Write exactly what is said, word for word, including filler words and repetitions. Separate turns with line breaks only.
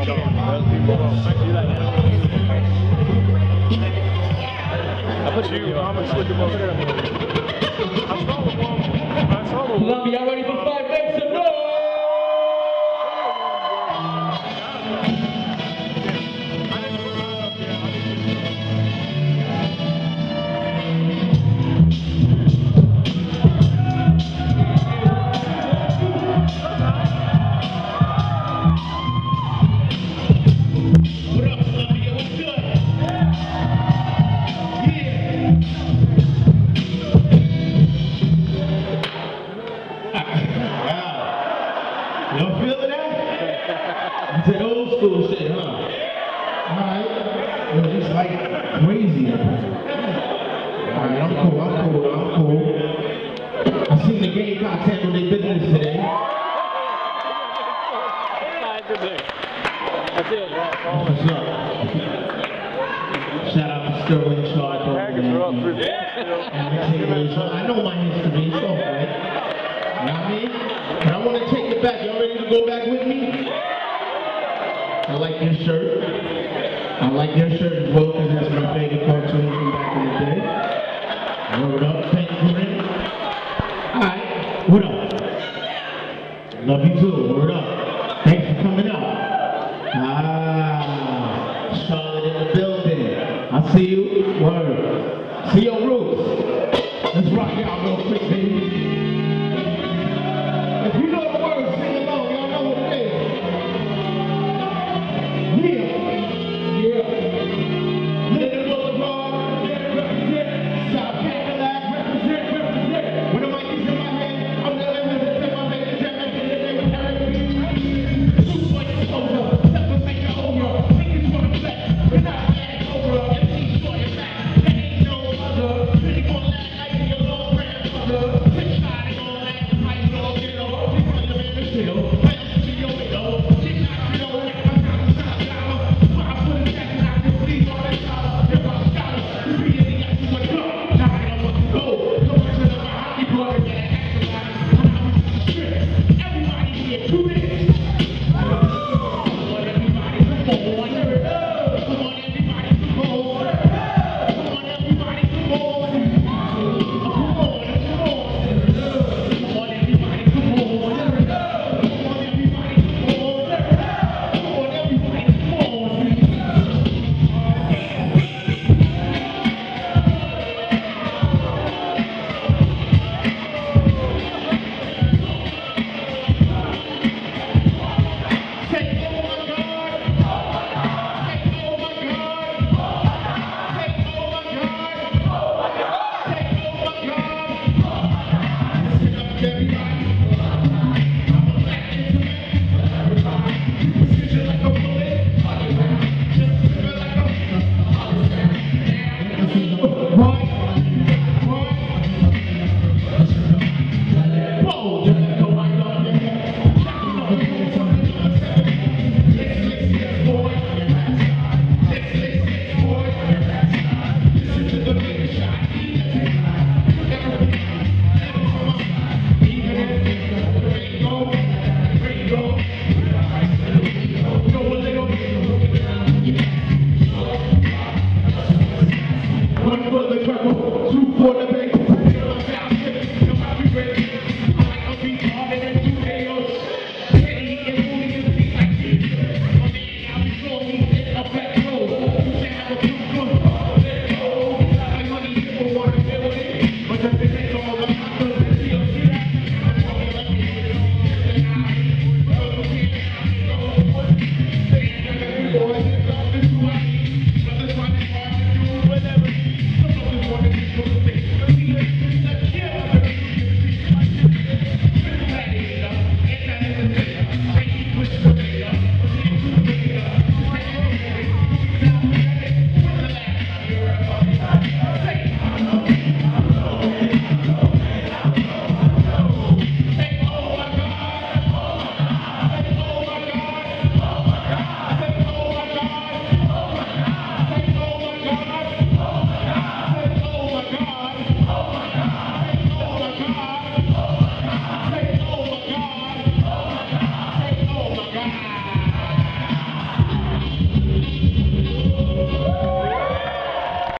I put you, I'm gonna slip him over there. I saw the one. I saw the one.
Columbia, y'all ready for five minutes of noise? Y'all feeling that? It's that old school shit, huh? Alright. Yo, it's like crazy. Alright, I'm cool, I'm cool, I'm cool. I seen the Gamecocks handle their business today.
That's it.
What's up? Shout out to Sterling Sharp. I know my history, it's all right. You know what I mean? But I want to take it back. Y'all ready to go back with me? I like your shirt. I like your shirt as well because that's my favorite cartoon from back in the day. Word up, thank you. Alright, what up? Love you too, word up. Thanks for coming out. Ah, Charlotte in the building. I see you. Word.